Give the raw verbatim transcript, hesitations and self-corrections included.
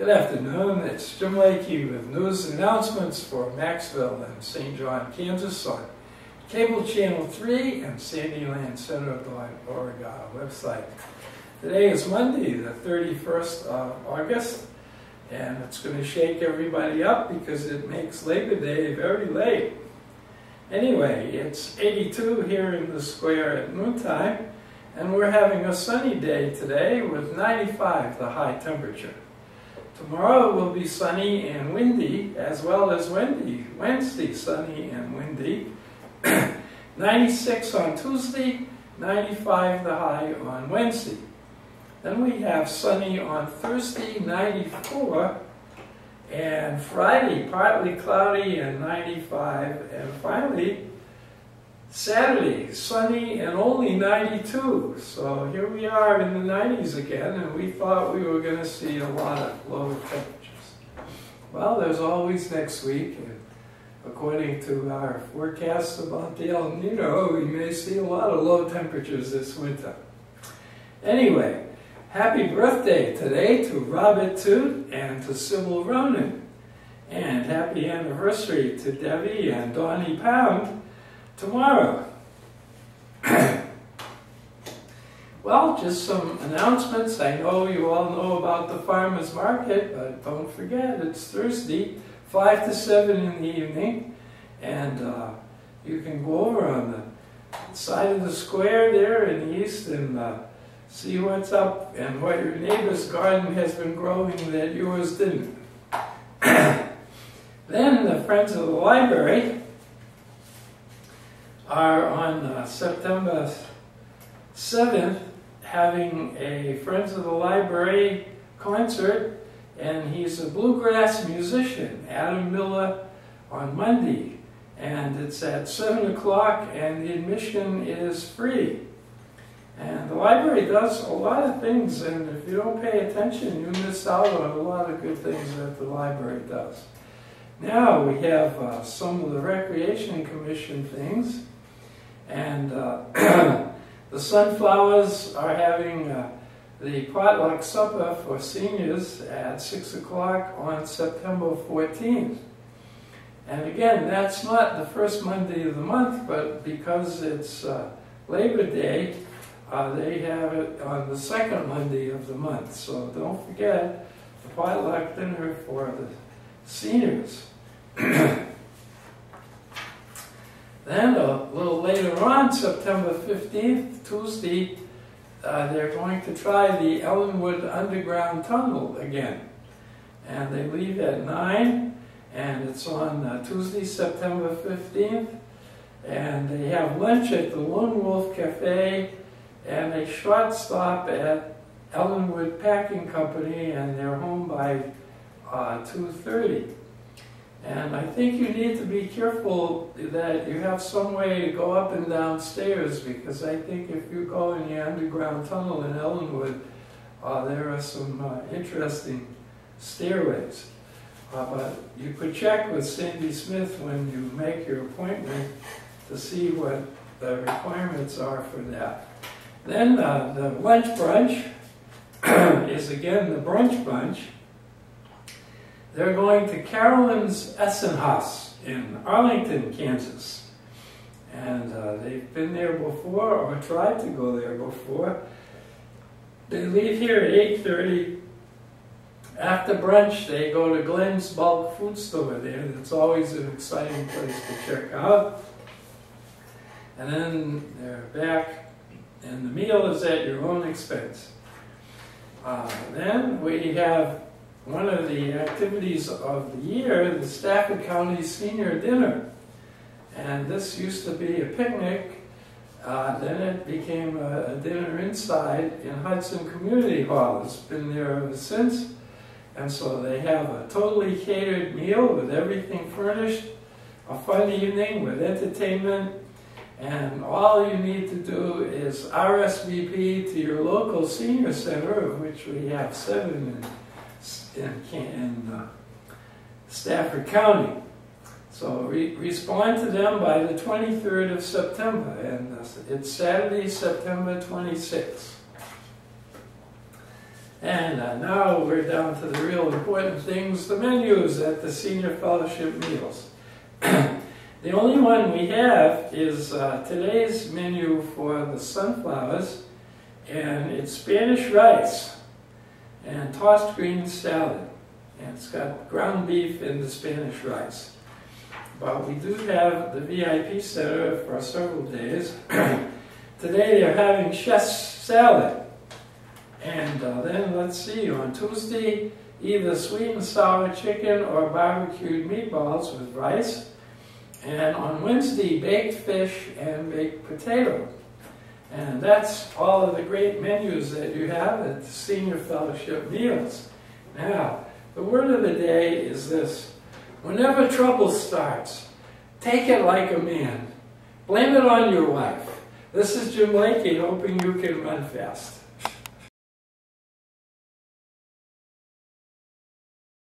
Good afternoon, it's Jim Lakey with news and announcements for Maxville and Saint John, Kansas on Cable Channel three and Sandyland Center dot org website. Today is Monday, the thirty-first of August, and it's going to shake everybody up because it makes Labor Day very late. Anyway, it's eighty-two here in the square at noontime, and we're having a sunny day today with ninety-five the high temperature. Tomorrow will be sunny and windy, as well as windy. Wednesday, sunny and windy. ninety-six on Tuesday, ninety-five the high on Wednesday. Then we have sunny on Thursday, ninety-four, and Friday, partly cloudy and ninety-five, and finally, Saturday, sunny and only ninety-two. So here we are in the nineties again, and we thought we were going to see a lot of lower temperatures. Well, there's always next week, and according to our forecasts about the El Nino, we may see a lot of low temperatures this winter. Anyway, happy birthday today to Robert Toot and to Sybil Ronan. And happy anniversary to Debbie and Donnie Pound tomorrow. Well, just some announcements. I know you all know about the farmers market, but don't forget it's Thursday, five to seven in the evening, and uh, you can go over on the side of the square there in the east and uh, see what's up and what your neighbor's garden has been growing that yours didn't. Then the Friends of the Library are on uh, September seventh having a Friends of the Library concert, and he's a bluegrass musician, Adam Miller, on Monday, and it's at seven o'clock and the admission is free. And the library does a lot of things, and if you don't pay attention, you miss out on a lot of good things that the library does. Now we have uh, some of the Recreation Commission things. And uh, the Sunflowers are having uh, the potluck supper for seniors at six o'clock on September fourteenth. And again, that's not the first Monday of the month, but because it's uh, Labor Day, uh, they have it on the second Monday of the month. So don't forget the potluck dinner for the seniors. Then a little later on, September fifteenth, Tuesday, uh, they're going to try the Ellenwood Underground Tunnel again. And they leave at nine, and it's on uh, Tuesday, September fifteenth. And they have lunch at the Lone Wolf Cafe and a short stop at Ellenwood Packing Company, and they're home by uh, two thirty. And I think you need to be careful that you have some way to go up and down stairs, because I think if you go in the underground tunnel in Ellenwood, uh, there are some uh, interesting stairways. Uh, but you could check with Sandy Smith when you make your appointment to see what the requirements are for that. Then uh, the lunch brunch is again the brunch bunch. They're going to Carolyn's Essenhaus in Arlington, Kansas. And uh, they've been there before, or tried to go there before. They leave here at eight thirty. After brunch, they go to Glenn's Bulk Food Store there. It's always an exciting place to check out. And then they're back, and the meal is at your own expense. Uh, then we have one of the activities of the year, the Stafford County Senior Dinner. And this used to be a picnic, uh, then it became a, a dinner inside in Hudson Community Hall. It's been there ever since. And so they have a totally catered meal with everything furnished, a fun evening with entertainment, and all you need to do is R S V P to your local senior center, of which we have seven in in, in uh, Stafford County. So re respond to them by the twenty-third of September, and uh, it's Saturday, September twenty-sixth. And uh, now we're down to the real important things, the menus at the senior fellowship meals. The only one we have is uh, today's menu for the sunflowers, and it's Spanish rice and tossed green salad. And it's got ground beef in the Spanish rice. But we do have the V I P center for several days. Today they're having chef's salad. And uh, then, let's see, on Tuesday, either sweet and sour chicken or barbecued meatballs with rice. And on Wednesday, baked fish and baked potato. And that's all of the great menus that you have at the senior fellowship meals. Now, the word of the day is this: whenever trouble starts, take it like a man. Blame it on your wife. This is Jim Lakey, hoping you can run fast.